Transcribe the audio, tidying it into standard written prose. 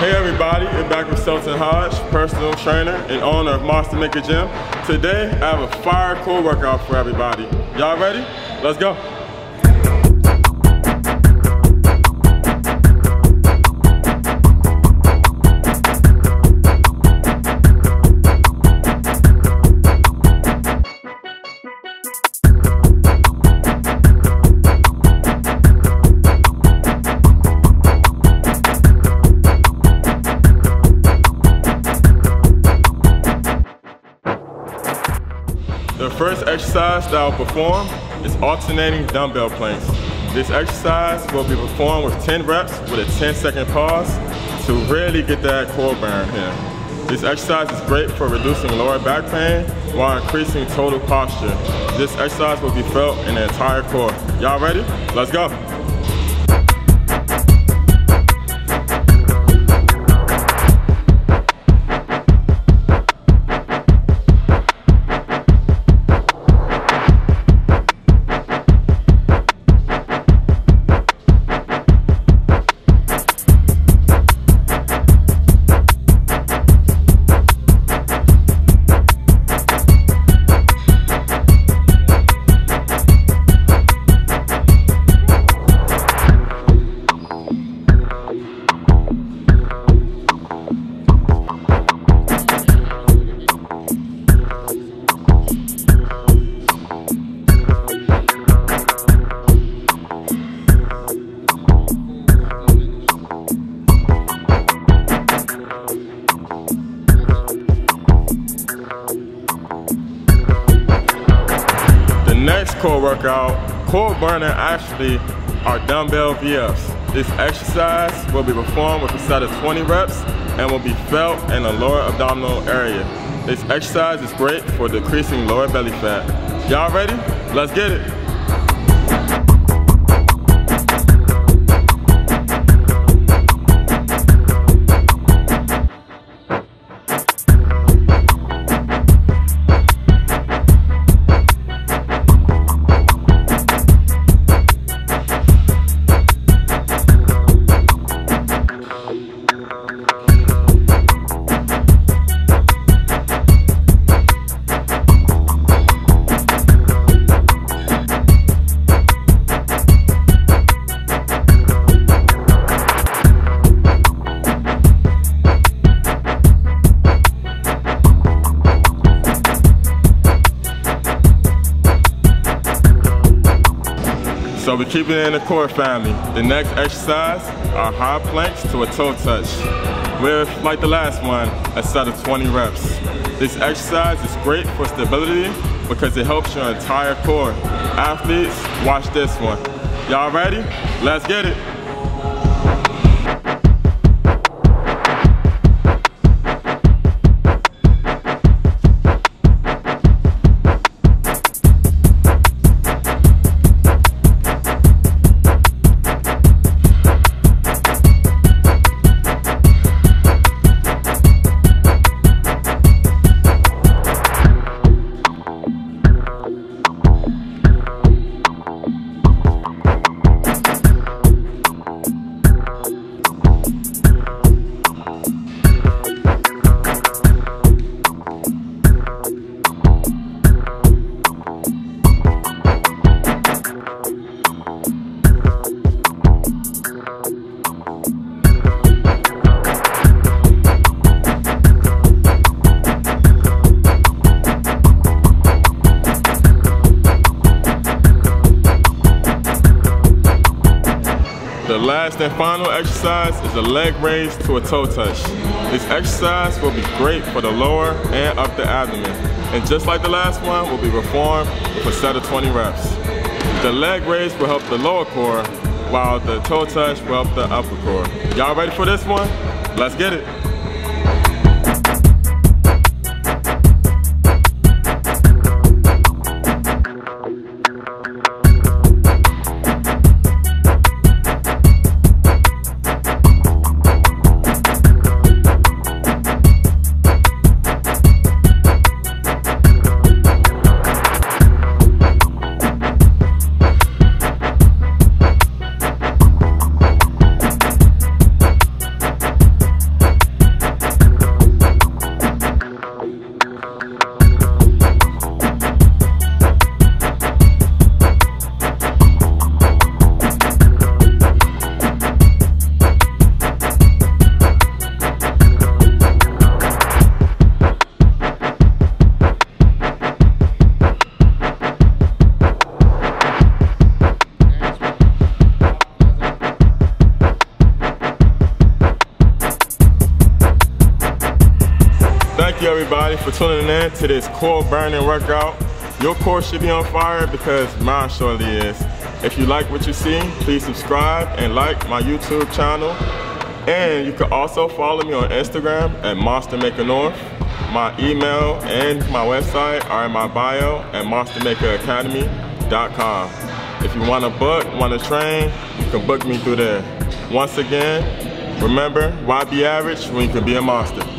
Hey everybody, we're back with Selton Hodge, personal trainer and owner of Monster Maker Gym. Today, I have a fire core workout for everybody. Y'all ready? Let's go. The first exercise that I'll perform is alternating dumbbell planks. This exercise will be performed with 10 reps with a 10-second pause to really get that core burn here. This exercise is great for reducing lower back pain while increasing total posture. This exercise will be felt in the entire core. Y'all ready? Let's go. Next core workout, core burner actually are dumbbell VFs. This exercise will be performed with a set of 20 reps and will be felt in the lower abdominal area. This exercise is great for decreasing lower belly fat. Y'all ready? Let's get it. So we're keeping it in the core family. The next exercise are high planks to a toe touch with, like the last one, a set of 20 reps. This exercise is great for stability because it helps your entire core. Athletes, watch this one. Y'all ready? Let's get it. The last and final exercise is a leg raise to a toe touch. This exercise will be great for the lower and upper abdomen. And just like the last one, will be performed with a set of 20 reps. The leg raise will help the lower core, while the toe touch will help the upper core. Y'all ready for this one? Let's get it. everybody for tuning in to this core burning workout. Your core should be on fire because mine surely is. If you like what you see, please subscribe and like my YouTube channel. And you can also follow me on Instagram at MonsterMakerNorth. My email and my website are in my bio at MonsterMakerAcademy.com. If you want to book, want to train, you can book me through there. Once again, remember, why be average when you can be a monster?